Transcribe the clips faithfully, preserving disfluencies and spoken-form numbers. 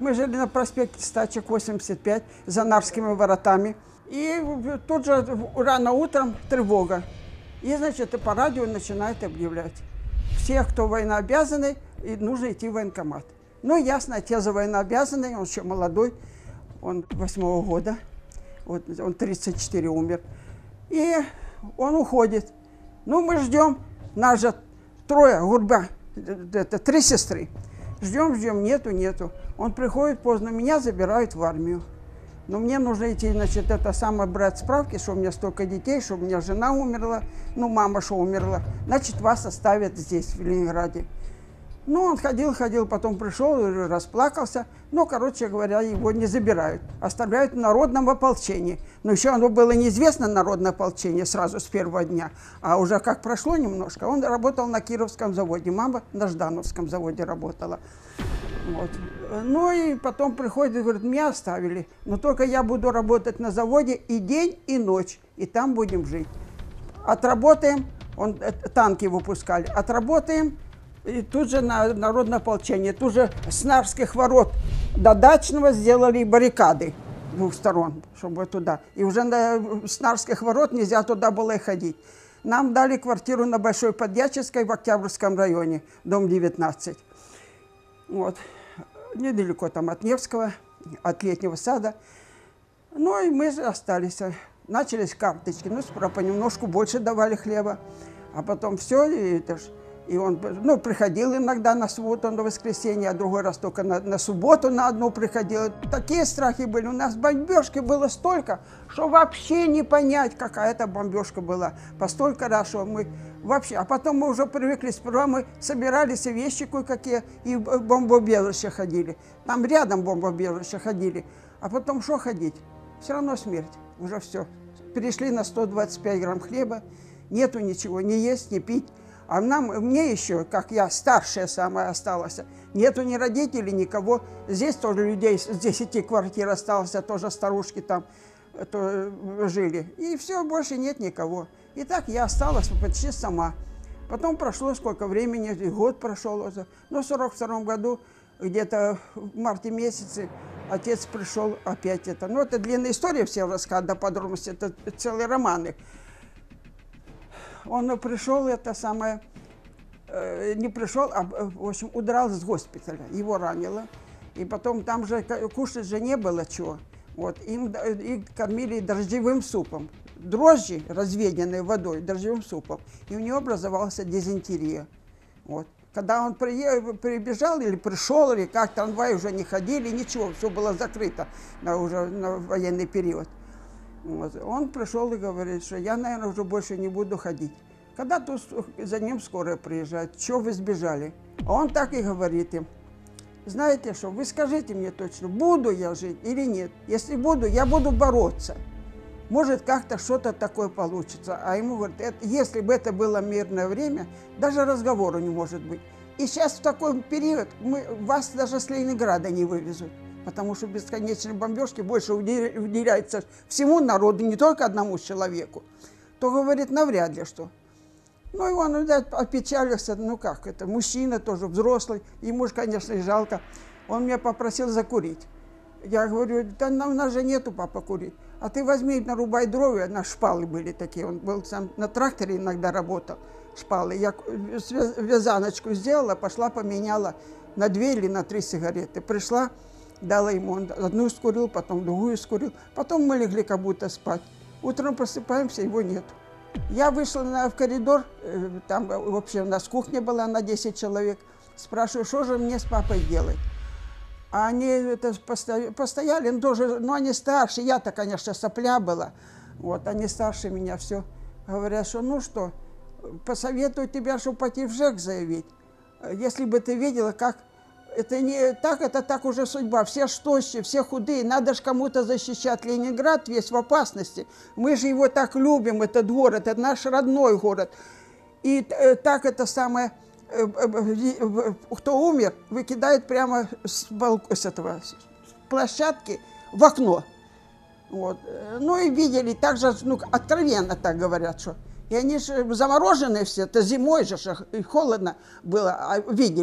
Мы жили на проспекте Стачек, восемьдесят пять, за Нарскими воротами. И тут же рано утром тревога. И, значит, по радио начинают объявлять. Всех, кто военнообязанный, нужно идти в военкомат. Ну, ясно, отец за военнообязанный, он еще молодой, он восьмого года, вот, он тридцать четыре умер. И он уходит. Ну, мы ждем, нас же трое, гурба, это три сестры. Ждем, ждем, нету, нету. Он приходит поздно, меня забирают в армию. Но мне нужно идти, значит, это самое, брать справки, что у меня столько детей, что у меня жена умерла, ну, мама что умерла. Значит, вас оставят здесь, в Ленинграде. Ну, он ходил, ходил, потом пришел, расплакался. Ну, короче говоря, его не забирают. Оставляют в народном ополчении. Но еще оно было неизвестно, народное ополчение, сразу с первого дня. А уже как прошло немножко, он работал на Кировском заводе. Мама на Ждановском заводе работала. Вот. Ну и потом приходит и говорит, меня оставили. Но только я буду работать на заводе и день, и ночь. И там будем жить. Отработаем, он, танки выпускали, отработаем. И тут же на народное ополчение, тут же с Нарских ворот до Дачного сделали баррикады двух сторон, чтобы туда. И уже на, с Нарских ворот нельзя туда было и ходить. Нам дали квартиру на Большой Подьяческой в Октябрьском районе, дом девятнадцать. Вот. Недалеко там от Невского, от Летнего сада. Ну и мы остались. Начались карточки, ну, понемножку больше давали хлеба. А потом все, и это ж... И он, ну, приходил иногда на субботу, на воскресенье, а другой раз только на, на субботу на одну приходил. Такие страхи были. У нас бомбежки было столько, что вообще не понять, какая это бомбежка была. По столько раз, что мы вообще... А потом мы уже привыкли, сперва мы собирались и вещи кое-какие, и в бомбоубежище ходили. Там рядом бомбоубежище ходили. А потом что ходить? Все равно смерть. Уже все. Перешли на сто двадцать пять грамм хлеба. Нету ничего, ни есть, ни пить. А нам, мне еще, как я, старшая самая осталась, нету ни родителей, никого. Здесь тоже людей с десяти квартир осталось, тоже старушки там то, жили. И все, больше нет никого. И так я осталась почти сама. Потом прошло сколько времени, год прошел. Но в сорок втором году, где-то в марте месяце, отец пришел опять это. Ну, это длинная история, все рассказывают до подробностей, это целые романы. Он пришел, это самое, э, не пришел, а, в общем, удрал с госпиталя, его ранило. И потом там же кушать же не было чего. Вот, им и кормили дождевым супом. Дрожжи, разведенные водой, дождевым супом. И у него образовалась дизентерия. Вот. Когда он приехал, прибежал или пришел, или как, трамваи уже не ходили, ничего, все было закрыто на, уже на военный период. Вот. Он пришел и говорит, что я, наверное, уже больше не буду ходить. Когда тут за ним скорая приезжает, чего вы сбежали? А он так и говорит им, знаете что, вы скажите мне точно, буду я жить или нет. Если буду, я буду бороться. Может, как-то что-то такое получится. А ему говорят, это, если бы это было мирное время, даже разговора не может быть. И сейчас в такой период мы, вас даже с Ленинграда не вывезут. Потому что бесконечные бомбежки больше уделяются всему народу, не только одному человеку. То говорит, навряд ли что. Ну и он, видать, опечалился, ну как это, мужчина тоже, взрослый, ему же, конечно, жалко. Он меня попросил закурить. Я говорю, да у нас же нету, папа, курить. А ты возьми, нарубай дрова, на шпалы были такие, он был сам на тракторе иногда работал, шпалы. Я вязаночку сделала, пошла поменяла на две или на три сигареты. Пришла, дала ему, он одну скурил, потом другую скурил. Потом мы легли как будто спать. Утром просыпаемся, его нет. Я вышла на, в коридор, там вообще у нас кухня была на десять человек. Спрашиваю, что же мне с папой делать? А они это, постояли, ну, тоже, ну они старше, я-то, конечно, сопля была. Вот, они старше меня, все. Говорят, что ну что, посоветую тебя, чтобы пойти в ЖЭК заявить. Если бы ты видела, как... Это не так, это так уже судьба. Все тощие, все худые. Надо же кому-то защищать. Ленинград весь в опасности. Мы же его так любим, этот город. Это наш родной город. И э, так это самое... Э, э, кто умер, выкидает прямо с, балк... с этого с площадки в окно. Вот. Ну и видели, так же, ну, откровенно так говорят, что... И они же замороженные все, это зимой же холодно было, а видели.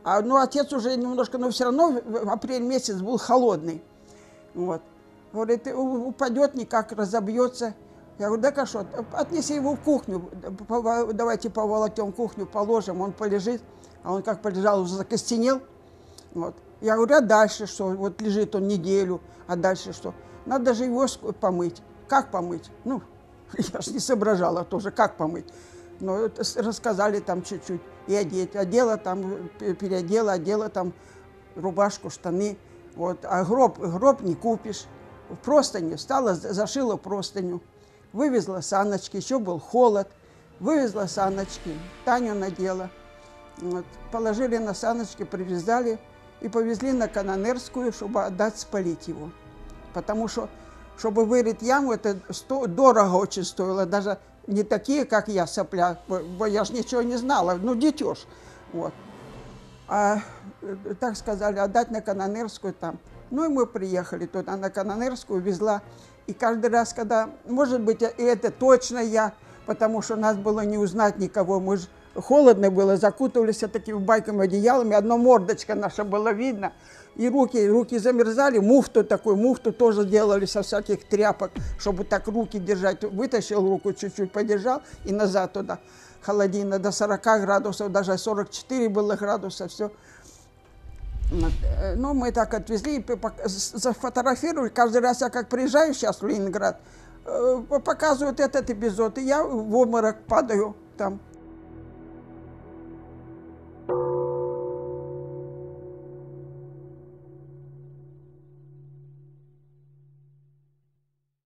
А, ну, отец уже немножко, но все равно апрель месяц был холодный. Вот. Говорит, упадет никак, разобьется. Я говорю, да-ка что, отнеси его в кухню, давайте поволокем кухню, положим, он полежит. А он как полежал, уже закостенел. Вот. Я говорю, а дальше что? Вот лежит он неделю, а дальше что? Надо же его помыть. Как помыть? Ну, я же не соображала тоже, как помыть. Но рассказали там чуть-чуть. И одеть. Одела там, переодела, одела там рубашку, штаны. Вот. А гроб, гроб не купишь. Простыню встала, зашила простыню. Вывезла саночки, еще был холод. Вывезла саночки, Таню надела. Вот. Положили на саночки, привязали и повезли на Канонерскую, чтобы отдать спалить его. Потому что, чтобы вырыть яму, это сто, дорого очень стоило. Даже не такие, как я, сопля, бо я же ничего не знала, ну, детеж. Вот. А, так сказали, отдать на Канонерскую там. Ну, и мы приехали туда, на Канонерскую, везла. И каждый раз, когда, может быть, и это точно я, потому что нас было не узнать никого, мы же холодно было, закутывались такими байками, одеялами, одна мордочка наша была видно, и руки, руки замерзали, муфту такой, муфту тоже делали со всяких тряпок, чтобы так руки держать, вытащил руку, чуть-чуть подержал и назад туда, холодина до сорока градусов, даже сорок четыре было градуса, все. Вот. Ну, мы так отвезли, зафотографировали, каждый раз я как приезжаю сейчас в Ленинград, показывают этот эпизод, и я в обморок падаю там.